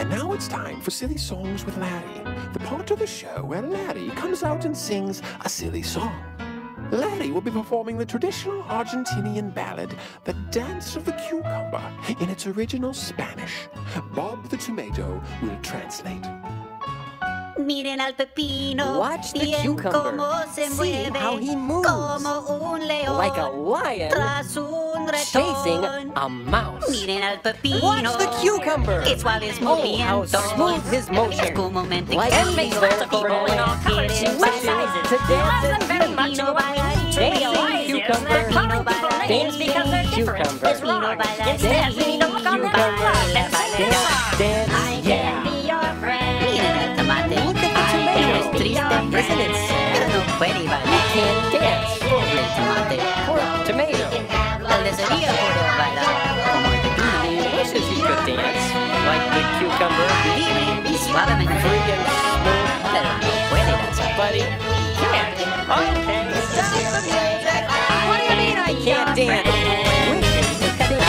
And now it's time for Silly Songs with Larry, the part of the show where Larry comes out and sings a silly song. Larry will be performing the traditional Argentinian ballad, The Dance of the Cucumber, in its original Spanish. Bob the Tomato will translate. Miren al pepino, Watch the bien cucumber. cómo se See mueve, how he moves. como un león, Like a lion tras un chasing ratón. a mouse. Miren al pepino, Watch the cucumber. qué suaves Oh, how movimientos, smooth his motion. es comúnmente Like and makes lots them of people go in all colors dancing and wishes sizes. to dance Loves them very much, Pepino and what we need to Dancing realize is cucumber. they're calling people names because they're different. Cucumber. It's wrong. Instead, we need to look on them and love and sing their song. Dance, I can be your friend. Miren el tomate. Look at the tomato. Es triste, Isn't it sad? pero no puede He bailar. can't dance. Pobre tomate. Poor tomato. Tal vez debería poder bailar como el pepino. He wishes he could dance like the cucumber. Libre y suavemente. Free and smooth. Pero no puede danzar. But he can't. Okay. Stop the music. What do you mean I can't dance? Wishing to sing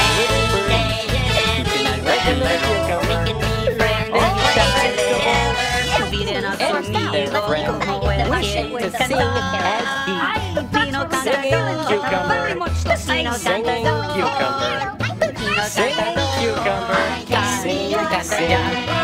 with regular cucumber. Their friend, wishing to sing as he. Singing cucumber, singing cucumber, singing cucumber, sing, sing.